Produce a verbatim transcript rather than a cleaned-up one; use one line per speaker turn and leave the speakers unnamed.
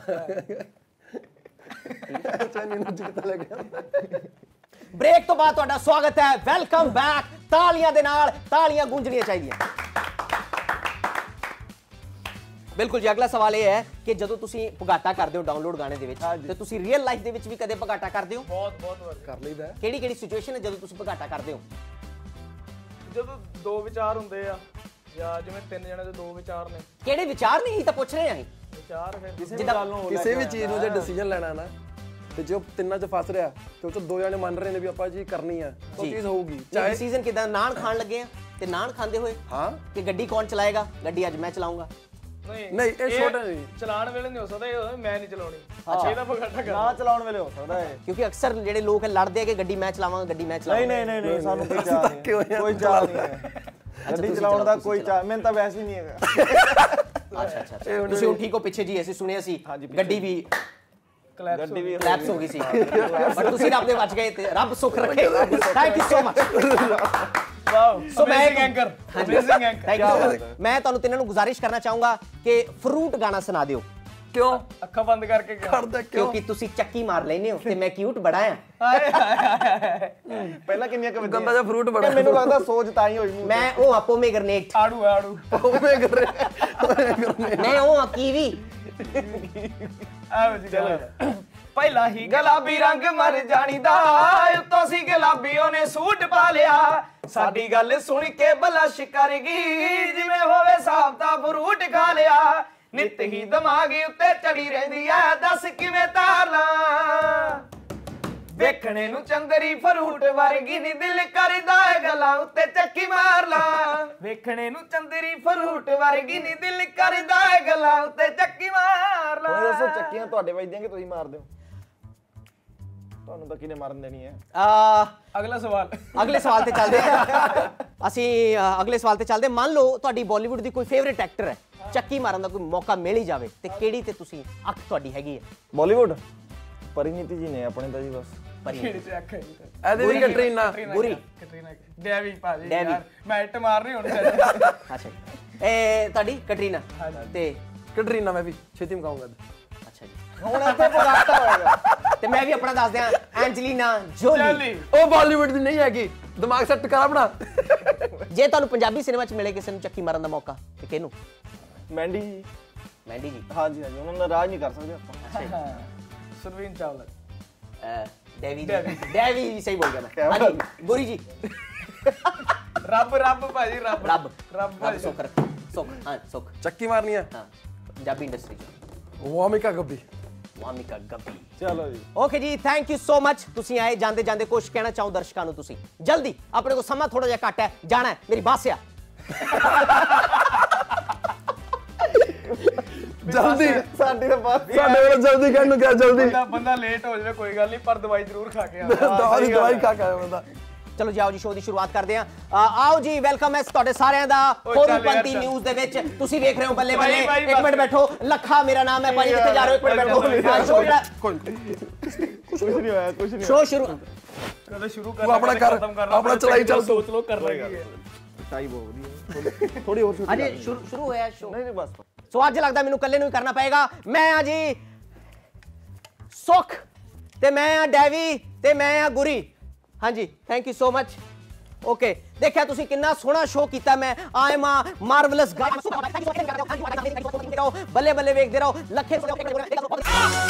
Break तो बाद तुहाडा स्वागत है, वेलकम बैक। तालियां दे नाल तालियां गूंजणियां चाहिए। बिल्कुल जी, अगला सवाल यह है कि जदों तुसीं भगाटा करदे हो डाउनलोड गाने दे विच ते तुसीं रियल लाइफ दे विच भी कदे भगाटा करदे हो?
बहुत बहुत बार कर लईदा है।
किहड़ी किहड़ी सिचुएशन है जदों तुसीं भगाटा करदे हो?
ਜਦੋਂ ਦੋ ਵਿਚਾਰ ਹੁੰਦੇ ਆ ਜਾਂ ਜਿਵੇਂ ਤਿੰਨ ਜਣੇ ਦੇ ਦੋ ਵਿਚਾਰ ਨੇ।
ਕਿਹੜੇ ਵਿਚਾਰ ਨਹੀਂ ਤਾਂ ਪੁੱਛ ਰਹੇ ਆਂ
ਵਿਚਾਰ ਫਿਰ
ਕਿਸੇ ਗੱਲ ਨੂੰ ਕਿਸੇ ਵੀ ਚੀਜ਼ ਨੂੰ ਜੇ ਡਿਸੀਜਨ ਲੈਣਾ ਨਾ ਤੇ ਜੋ ਤਿੰਨਾਂ 'ਚ ਫਸ ਰਿਹਾ ਤੇ ਉਹ 'ਚ ਦੋ ਜਣੇ ਮੰਨ ਰਹੇ ਨੇ ਵੀ ਆਪਾਂ ਜੀ ਕਰਨੀ ਆ ਉਹ ਚੀਜ਼ ਹੋਊਗੀ।
ਚਾਹੇ ਡਿਸੀਜਨ ਕਿਦਾਂ ਨਾਨ ਖਾਣ ਲੱਗੇ ਆ ਤੇ ਨਾਨ ਖਾਂਦੇ ਹੋਏ
ਹਾਂ
ਕਿ ਗੱਡੀ ਕੌਣ ਚਲਾਏਗਾ, ਗੱਡੀ ਅੱਜ ਮੈਂ ਚਲਾਉਂਗਾ।
ਨਹੀਂ
ਨਹੀਂ ਇਹ ਛੋਟਾ ਨਹੀਂ,
ਚਲਾਉਣ ਵੇਲੇ ਨਹੀਂ ਹੋ ਸਕਦਾ, ਇਹ ਮੈਂ ਨਹੀਂ ਚਲਾਉਣੀ। ਅੱਛਾ ਇਹਦਾ ਭਗਾਟਾ ਕਰ
ਨਾ ਚਲਾਉਣ ਵੇਲੇ ਹੋ ਸਕਦਾ ਹੈ,
ਕਿਉਂਕਿ ਅਕਸਰ ਜਿਹੜੇ ਲੋਕ ਲੜਦੇ ਆ ਕਿ ਗੱਡੀ ਮੈਂ ਚਲਾਵਾਂਗਾ, ਗੱਡੀ ਮੈਂ ਚਲਾਵਾਂਗਾ।
ਨਹੀਂ ਨਹੀਂ ਨਹੀਂ ਸਾਨੂੰ ਕੋਈ ਚਾਹ ਨਹੀਂ, ਕੋਈ ਚਾਹ ਨਹੀਂ ਹੈ ਗੱਡੀ ਚਲਾਉਣ ਦਾ, ਕੋਈ ਚਾਹ ਮੈਨੂੰ ਤਾਂ ਵੈਸੇ ਹੀ ਨਹੀਂ ਹੈਗਾ।
ਅੱਛਾ ਅੱਛਾ, ਤੁਸੀਂ ਉਹ ਠੀਕ ਹੋ? ਪਿੱਛੇ ਜੀ ਅਸੀਂ ਸੁਣਿਆ ਸੀ ਗੱਡੀ ਵੀ
ਗੱਡੀ ਵੀ
ਕਲੈਪਸ ਹੋ ਗਈ ਸੀ, ਬਟ ਤੁਸੀਂ ਰੱਬ ਦੇ ਬਚ ਗਏ ਤੇ ਰੱਬ ਸੁੱਖ ਰੱਖੇ। Thank you so much.
Wow,
so ਮੈਂ
anchor, amazing anchor.
Thank you. ਮੈਂ ਤੁਹਾਨੂੰ ਤਿੰਨਾਂ ਨੂੰ ਗੁਜ਼ਾਰਿਸ਼ ਕਰਨਾ ਚਾਹੂੰਗਾ ਕਿ ਫਰੂਟ ਗਾਣਾ ਸੁਣਾ ਦਿਓ।
ਕਿਉਂ?
ਅੱਖਾਂ ਬੰਦ ਕਰਕੇ
ਕਰਦਾ ਕਿਉਂ?
ਕਿਉਂਕਿ ਤੁਸੀਂ ਚੱਕੀ ਮਾਰ ਲੈਨੇ ਹੋ ਤੇ ਮੈਂ ਕਿਊਟ ਬੜਾ ਆ।
ਪਹਿਲਾਂ ਕਿੰਨੀਆਂ ਕਵਿਤਾਵਾਂ
ਗੰਦਾ ਜਿਹਾ ਫਰੂਟ ਬੜਾ
ਮੈਨੂੰ ਲੱਗਦਾ ਸੋਚ ਤਾਂ ਹੀ ਹੋਈ ਮੂੰਹ
ਮੈਂ ਉਹ ਆ ਪੋਮੇਗਰਨੇਟ।
ਆੜੂ ਆੜੂ
ਓਵੇਂ ਕਰ ਰਿਹਾ
ਮੈਂ ਉਹ ਆ ਕੀਵੀ।
ਆਓ ਜੀ ਚਲੋ। ਪਹਿਲਾਂ ਹੀ ਗੁਲਾਬੀ ਰੰਗ ਮਰ ਜਾਣੀਦਾ, ਉੱਤੋਂ ਸੀ ਗੁਲਾਬੀ ਉਹਨੇ ਸੂਟ ਪਾ ਲਿਆ। ਸਾਡੀ ਗੱਲ ਸੁਣ ਕੇ ਬਲਸ਼ ਕਰ ਗਈ, ਜਿਵੇਂ ਹੋਵੇ ਸਾਫਤਾ ਫਰੂਟ ਖਾ ਲਿਆ। ਨਿੱਤ ਹੀ ਦਿਮਾਗ ਉੱਤੇ ਚੜੀ ਰਹਿੰਦੀ ਐ, ਦੱਸ ਕਿਵੇਂ ਤਾਰ ਲਾਂ। ਵੇਖਣੇ ਨੂੰ ਚੰਦਰੀ ਫਰੂਟ ਵਰਗੀ ਨੀ, ਦਿਲ ਕਰਦਾ ਏ ਗੱਲਾਂ ਉੱਤੇ ਚੱਕੀ ਮਾਰ ਲਾਂ। ਵੇਖਣੇ ਨੂੰ ਚੰਦਰੀ ਫਰੂਟ ਵਰਗੀ ਨੀ, ਦਿਲ ਕਰਦਾ ਏ ਗੱਲਾਂ ਉੱਤੇ ਚੱਕੀ ਮਾਰ ਲਾਂ।
ਹੁਣ ਦੱਸੋ ਚੱਕੀਆਂ ਤੁਹਾਡੇ ਵੱਜਦੀਆਂ ਕਿ ਤੁਸੀਂ ਮਾਰਦੇ ਹੋ? ਤੁਹਾਨੂੰ ਤਾਂ ਕਿਹਨੇ ਮਾਰਨ ਦੇਣੀ ਹੈ?
ਆ
ਅਗਲਾ ਸਵਾਲ
ਅਗਲੇ ਸਵਾਲ ਤੇ ਚੱਲਦੇ ਹਾਂ ਅਸੀਂ। ਅਗਲੇ ਸਵਾਲ ਤੇ ਚੱਲਦੇ। ਮੰਨ ਲਓ ਤੁਹਾਡੀ ਬਾਲੀਵੁੱਡ ਦੀ ਕੋਈ ਫੇਵਰਿਟ ਐਕਟਰ ਹੈ, ਚੱਕੀ ਮਾਰਨ ਦਾ ਕੋਈ ਮੌਕਾ ਮਿਲ ਹੀ ਜਾਵੇ ਤੇ ਕਿਹੜੀ ਤੇ ਤੁਸੀਂ ਅੱਖ ਤੁਹਾਡੀ ਹੈਗੀ ਹੈ?
ਬਾਲੀਵੁੱਡ ਪਰਿਨੀਤੀ ਜੀ ਨੇ ਆਪਣੇ ਤਾਂ ਜੀ ਬਸ।
ਕਿਹੜੀ ਤੇ ਅੱਖ ਹੈ ਜੀ?
ਇਹਦੇ ਵੀ ਕੈਟਰੀਨਾ
ਗੁਰੀ
ਕੈਟਰੀਨਾ ਡੈਵੀ ਭਾਜੀ
ਡੈਵੀ।
ਯਾਰ ਮੈਂ ਇੱਟ ਮਾਰ ਰਹੀ ਹੁਣ।
ਅੱਛਾ, ਇਹ ਤੁਹਾਡੀ ਕੈਟਰੀਨਾ ਤੇ
ਕੈਟਰੀਨਾ ਮੈਂ ਵੀ ਛੇਤੀ ਮਕਾਉਂਗਾ।
ਅੱਛਾ ਜੀ,
ਹੁਣ ਇੱਥੇ ਭਗਾਟਾ ਹੋਏਗਾ।
ਤੇ ਮੈਂ ਵੀ ਆਪਣਾ ਦੱਸ ਦਿਆਂ, ਐਂਜਲੀਨਾ ਜੋਲੀ।
ਉਹ ਬਾਲੀਵੁੱਡ ਦੀ ਨਹੀਂ ਹੈਗੀ, ਦਿਮਾਗ ਸੈੱਟ ਕਰ ਆਪਣਾ।
ਜੇ ਤੁਹਾਨੂੰ ਪੰਜਾਬੀ ਸਿਨੇਮਾ 'ਚ ਮਿਲੇ ਕਿਸੇ ਨੂੰ ਚੱਕੀ ਮਾਰਨ ਦਾ ਮੌਕਾ ਤੇ ਕਿਹਨੂੰ?
ਮੈਂਡੀ ਜੀ।
ਮੈਂਡੀ ਜੀ।
ਹਾਂਜੀ ਹਾਂਜੀ, ਉਹਨਾਂ ਨਾਲ ਰਾਜ ਨਹੀਂ ਕਰ ਸਕਦੇ ਆਪਾਂ।
ਅੱਛਾ
ਸੁਰਵੀਨ ਚਾਵਲਾ।
ਡੈਵੀ ਜੀ। ਡੈਵੀ ਜੀ, ਸਹੀ ਬੋਲ ਗਿਆ ਮੈਂ। ਹਾਂਜੀ, ਗੁਰੀ ਜੀ।
ਰੱਬ ਰੱਬ ਭਾਜੀ ਰੱਬ
ਰੱਬ
ਰੱਬ
ਰੱਬ ਸੁੱਖ ਰੱਖੇ। ਸੁੱਖ, ਹਾਂ ਸੁੱਖ।
ਚੱਕੀ ਮਾਰਨੀ ਹੈ
ਹਾਂ, ਪੰਜਾਬੀ ਇੰਡਸਟਰੀ 'ਚ
ਵਾਮਿਕਾ ਗੱਬੀ।
ਵਾਮਿਕਾ ਗੱਬੀ।
ਚਲੋ ਜੀ,
ਓਕੇ ਜੀ, ਥੈਂਕ ਯੂ ਸੋ ਮਚ। ਤੁਸੀਂ ਆਏ। ਜਾਂਦੇ ਜਾਂਦੇ ਕੁਝ ਕਹਿਣਾ ਚਾਹੋ ਦਰਸ਼ਕਾਂ ਨੂੰ ਤੁਸੀਂ? ਜਲਦੀ, ਆਪਣੇ ਕੋਲ ਸਮਾਂ ਥੋੜਾ ਜਿਹਾ ਘੱਟ ਹੈ, ਜਾਣਾ ਹੈ, ਮੇਰੀ ਬੱਸ ਆ।
ਜਲਦੀ
ਸਾਡੀ ਤਾਂ ਬਾਤ
ਸਾਡੇ ਵੱਲ ਜਲਦੀ ਕਹਿਣ ਨੂੰ ਕਿਹਾ ਜਲਦੀ।
ਬੰਦਾ ਬੰਦਾ ਲੇਟ ਹੋ ਜਾਵੇ ਕੋਈ ਗੱਲ ਨਹੀਂ, ਪਰ ਦਵਾਈ ਜ਼ਰੂਰ ਖਾ ਕੇ ਆਉਂਦਾ।
ਦਵਾਈ ਦਵਾਈ ਖਾ ਕੇ ਆਇਆ ਬੰਦਾ।
ਚਲੋ ਜੀ, ਆਓ ਜੀ, ਸ਼ੋਅ ਦੀ ਸ਼ੁਰੂਆਤ ਕਰਦੇ ਹਾਂ। ਆਓ ਜੀ, ਵੈਲਕਮ ਹੈ ਤੁਹਾਡੇ ਸਾਰਿਆਂ ਦਾ ਹੋਰੂਪੰਤੀ ਨਿਊਜ਼ ਦੇ ਵਿੱਚ। ਤੁਸੀਂ ਵੇਖ ਰਹੇ ਹੋ ਬੱਲੇ ਬੱਲੇ। ਇੱਕ ਮਿੰਟ ਬੈਠੋ। ਲੱਖਾ ਮੇਰਾ ਨਾਮ ਹੈ ਭਾਜੀ, ਕਿੱਥੇ ਜਾ ਰਹੇ ਹੋ? ਇੱਕ ਮਿੰਟ ਬੈਠੋ। ਹਾਂ, ਸ਼ੋਅ ਜਿਹੜਾ
ਕੁਝ ਨਹੀਂ ਹੋਇਆ, ਕੁਝ ਨਹੀਂ।
ਸ਼ੋਅ ਸ਼ੁਰੂ
ਕਦੇ ਸ਼ੁਰੂ
ਤੂੰ ਆਪਣਾ ਕਰ, ਆਪਣਾ ਚਲਾਈ ਚੱਲ।
ਸੋਚ ਲੋ ਕਰ ਲਾਂਗੇ।
ਟਾਈ ਬਹੁਤ ਵਧੀਆ, ਥੋੜੀ ਹੋਰ ਛੋਟੀ।
ਅਜੇ ਸ਼ੁਰੂ ਸ਼ੁਰੂ ਹੋਇਆ ਸ਼ੋਅ।
ਨਹੀਂ ਨਹੀਂ ਬਸ।
ਸੋ ਅੱਜ ਲੱਗਦਾ ਮੈਨੂੰ ਇਕੱਲੇ ਨੂੰ ਹੀ ਕਰਨਾ ਪਏਗਾ। ਮੈਂ ਆ ਜੀ ਸੁੱਖ ਤੇ ਮੈਂ ਆ ਡੈਵੀ ਤੇ ਮੈਂ ਆ ਗੁਰੀ। ਹਾਂਜੀ, thank you so much. Okay, ਦੇਖਿਆ ਤੁਸੀਂ ਕਿੰਨਾ ਸੋਹਣਾ ਸ਼ੋਅ ਕੀਤਾ। ਮੈਂ ਆਈ ਐਮ ਆ ਮਾਰਵਲਸ ਗਾਇ। ਬੱਲੇ ਬੱਲੇ ਵੇਖਦੇ ਰਹੋ। ਲੱਖੇ